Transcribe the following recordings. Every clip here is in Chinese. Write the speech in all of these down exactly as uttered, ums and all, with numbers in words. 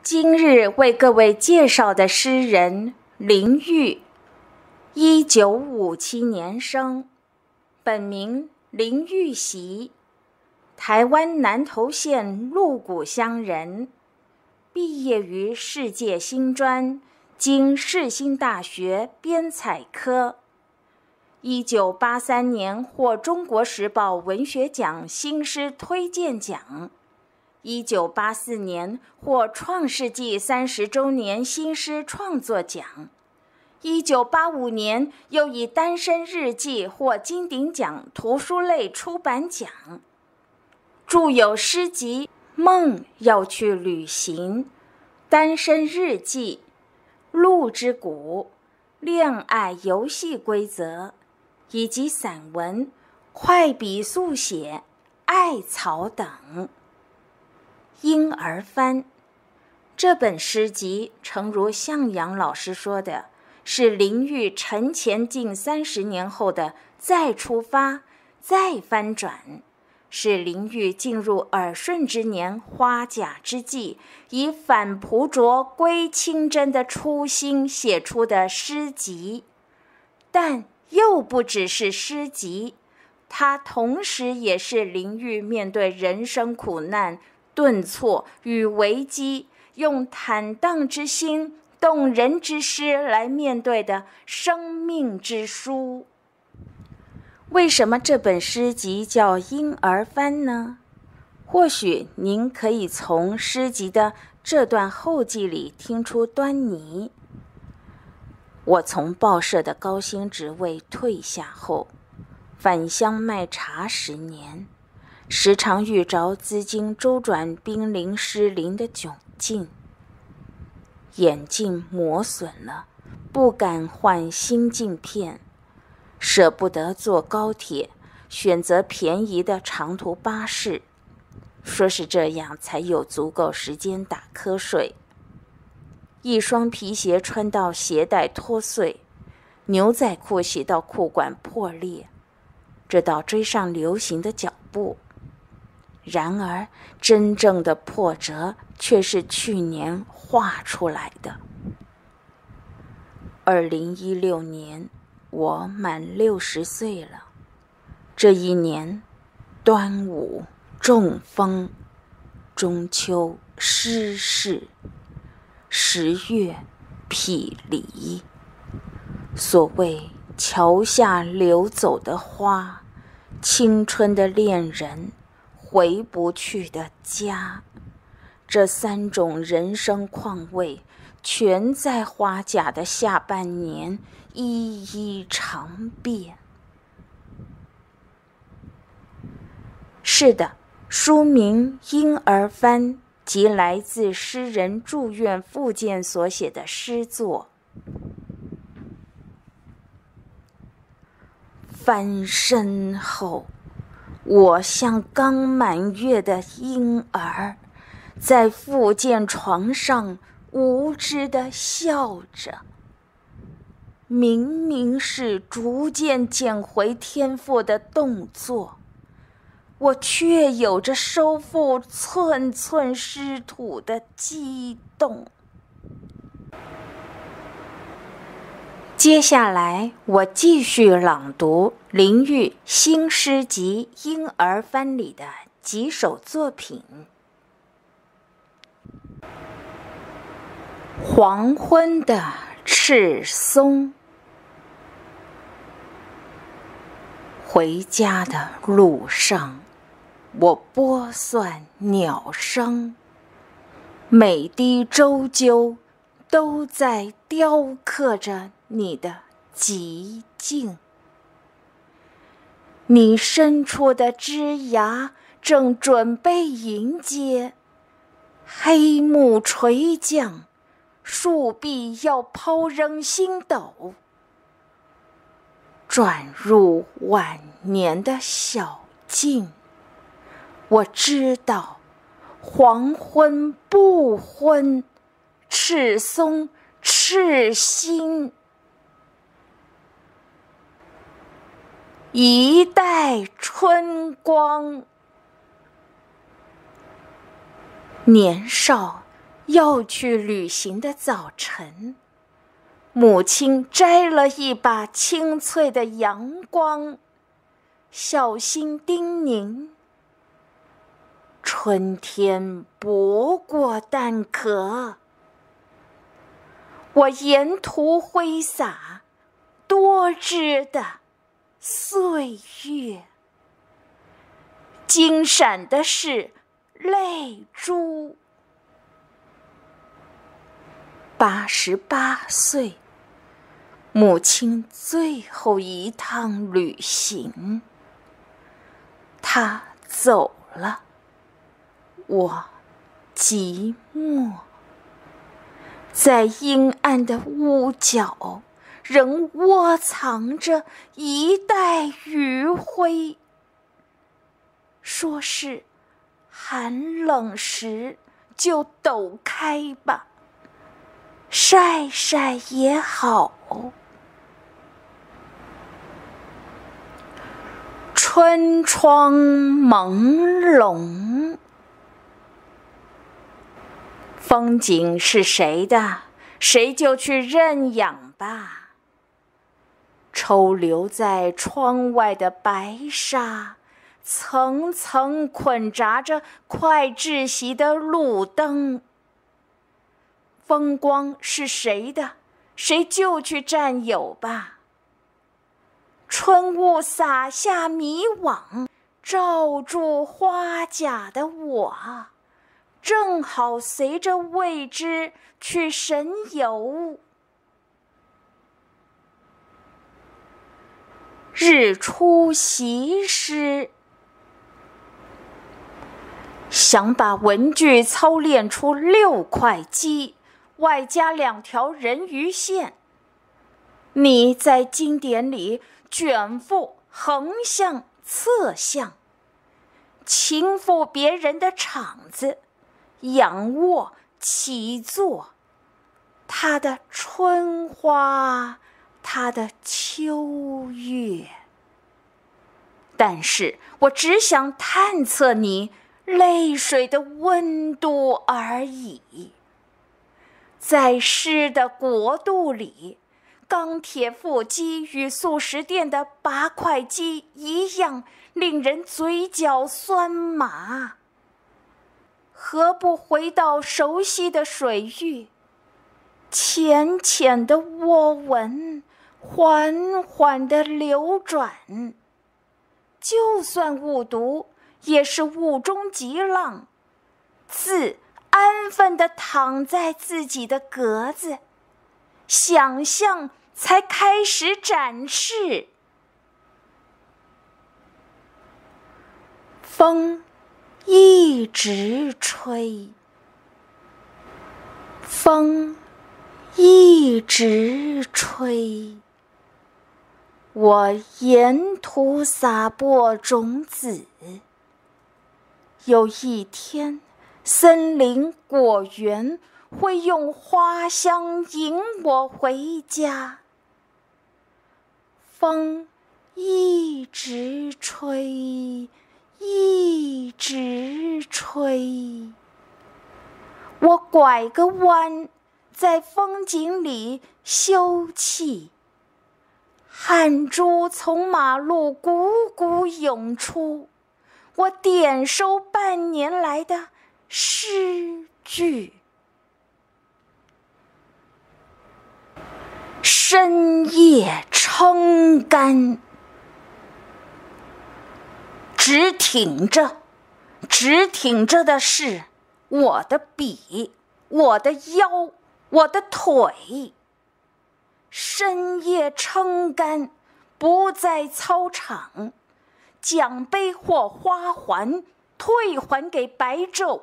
今日为各位介绍的诗人林玉，一九五七年生，本名林玉玺，台湾南投县鹿谷乡人，毕业于世界新专，经世新大学编采科。一九八三年获中国时报文学奖新诗推荐奖。一九八四年获创世纪三十周年新诗创作奖，一九八五年又以单身日记获金鼎奖图书类出版奖，著有诗集《梦要去旅行》、《单身日记》、《鹿之谷》、《恋爱游戏规则》，以及散文《快笔速写》、《艾草》等。婴儿帆这本诗集，诚如向阳老师说的，是林玉沉潜近三十年后的再出发、再翻转，是林玉进入耳顺之年、花甲之际，以返璞拙归清真的初心写出的诗集。但又不只是诗集，它同时也是林玉面对人生苦难、顿挫与危机，用坦荡之心、动人之诗来面对的生命之书。为什么这本诗集叫《婴儿帆》呢？或许您可以从诗集的这段后记里听出端倪。我从报社的高薪职位退下后，返乡卖茶十年，时常遇着资金周转濒临失灵的窘境，眼镜磨损了，不敢换新镜片，舍不得坐高铁，选择便宜的长途巴士，说是这样才有足够时间打瞌睡。一双皮鞋穿到鞋带脱碎，牛仔裤洗到裤管破裂，这倒追上流行的脚步。然而真正的破折却是去年画出来的。二零一六年我满六十岁了，这一年端午、中风、中秋、失事，十月辟离。所谓桥下流走的花，青春的恋人，回不去的家，这三种人生况味，全在花甲的下半年一一尝遍。是的，书名《婴儿帆》即来自诗人住院复健所写的诗作。翻身后，我像刚满月的婴儿，在复健床上无知地笑着。明明是逐渐捡回天赋的动作，我却有着收复寸寸湿土的激动。接下来我继续朗读林玉新诗集《婴儿帆》里的几首作品。黄昏的赤松，回家的路上，我拨算鸟声，每滴周啾都在雕刻着你的寂静。你伸出的枝芽正准备迎接，黑幕垂降，树壁要抛扔星斗，转入晚年的小径。我知道黄昏不昏，赤松赤心，一代春光。年少要去旅行的早晨，母亲摘了一把清脆的阳光，小心叮咛：春天不过蛋壳，我沿途挥洒多汁的岁月，金闪的是泪珠。八十八岁，母亲最后一趟旅行，她走了，我寂寞，在阴暗的屋角，仍窝藏着一袋余晖。说是寒冷时就抖开吧，晒晒也好。春窗朦胧，风景是谁的，谁就去认养吧。抽留在窗外的白纱，层层捆扎着快窒息的路灯。风光是谁的，谁就去占有吧。春雾洒下迷惘，罩住花甲的我，正好随着未知去神游。日出习诗，想把文句操练出六块肌，外加两条人鱼线。你在经典里卷腹横向侧向，倾覆别人的场子，仰卧起坐，他的春花，他的秋月。但是我只想探测你泪水的温度而已。在诗的国度里，钢铁腹肌与速食店的八块肌一样，令人嘴角酸麻。何不回到熟悉的水域，浅浅的涡纹，缓缓地流转。就算误读，也是雾中极浪，字安分地躺在自己的格子，想象才开始展示。风一直吹，风一直吹，我沿途撒播种子。有一天，森林果园会用花香迎我回家。风一直吹，一直吹，我拐个弯，在风景里休憩。汗珠从马路汩汩涌出，我点收半年来的诗句。深夜撑杆，直挺着，直挺着的是我的笔，我的腰，我的腿。深夜撑杆，不在操场，奖杯或花环退还给白昼。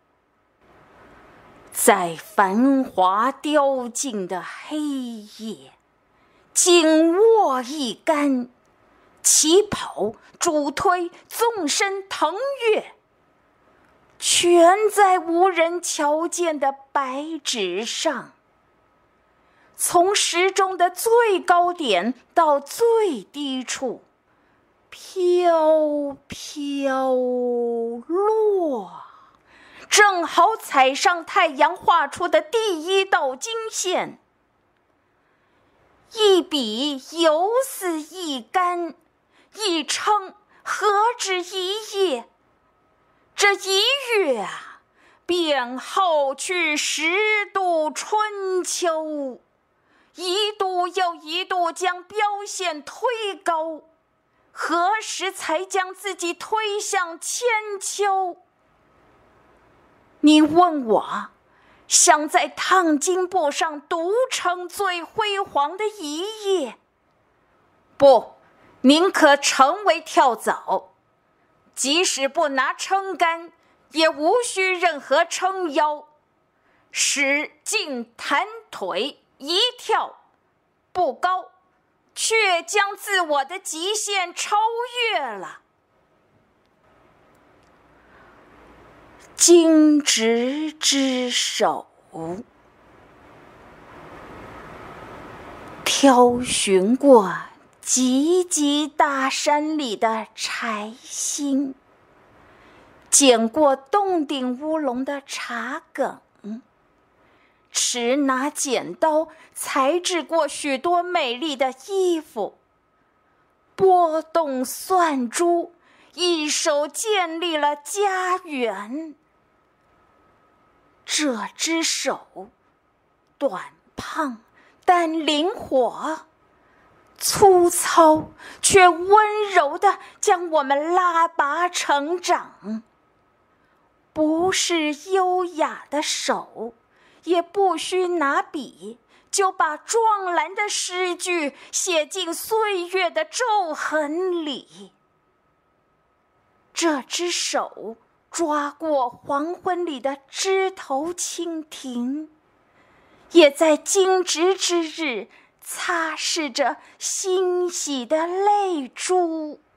在繁华凋尽的黑夜，紧握一杆，起跑、主推、纵身、腾跃，全在无人瞧见的白纸上。从时钟的最高点到最低处，飘飘落， 正好踩上太阳画出的第一道经线。一笔犹似一竿，一撑何止一夜？这一月啊，便耗去十度春秋，一度又一度将标线推高，何时才将自己推向千秋？你问我，想在烫金布上独撑最辉煌的一页？不，宁可成为跳蚤，即使不拿撑杆，也无需任何撑腰，使劲弹腿一跳，不高，却将自我的极限超越了。荆棘之手，挑寻过极极大山里的柴薪，捡过洞顶乌龙的茶梗，持拿剪刀裁制过许多美丽的衣服，拨动算珠，一手建立了家园。这只手，短胖但灵活，粗糙却温柔地将我们拉拔成长。不是优雅的手，也不需拿笔，就把壮蓝的诗句写进岁月的皱痕里。这只手抓过黄昏里的枝头蜻蜓，也在惊蛰之日擦拭着欣喜的泪珠。